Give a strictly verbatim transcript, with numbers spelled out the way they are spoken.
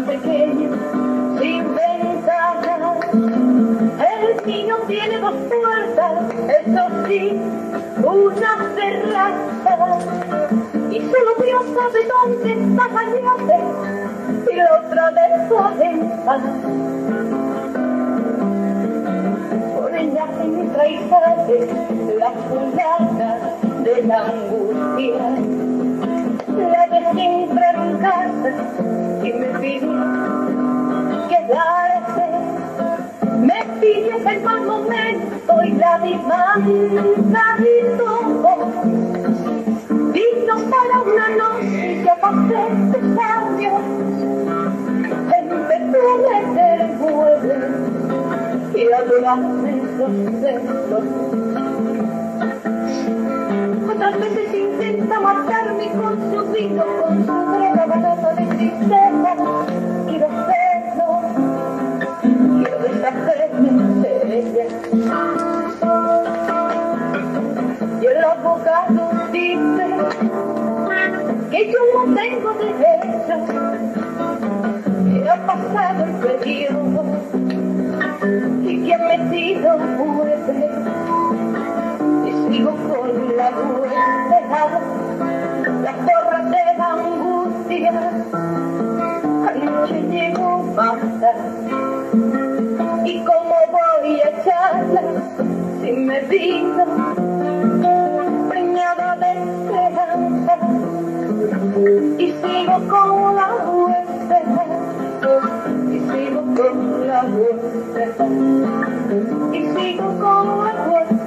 pequeño, sin ventanas. El niño tiene dos puertas, eso sí, una cerrada. Y solo Dios sabe dónde está la llave y la otra de su ventana. Por ella entra y sale la fulana de la angustia. La de siempre en casa y me pide quedarse. Me pides el mal momento y la distancia y todo. Digno para una noche que pasé tus años. Empezó del vuelo y adorarme los celos. Otras veces intenta matarme con su vino, con su droga barata de tristeza. Quiero hacerlo, quiero deshacerme de ella. Y el abogado dice que yo no tengo derecho, que ha pasado el periodo y que han metido muerte. Y sigo con la vuelta, la porra de la angustia. Anoche llegó basta. ¿Y cómo voy a echarla si me vino preñada de esperanza? Y sigo con la vuelta, y sigo con la vuelta, y sigo con la vuelta.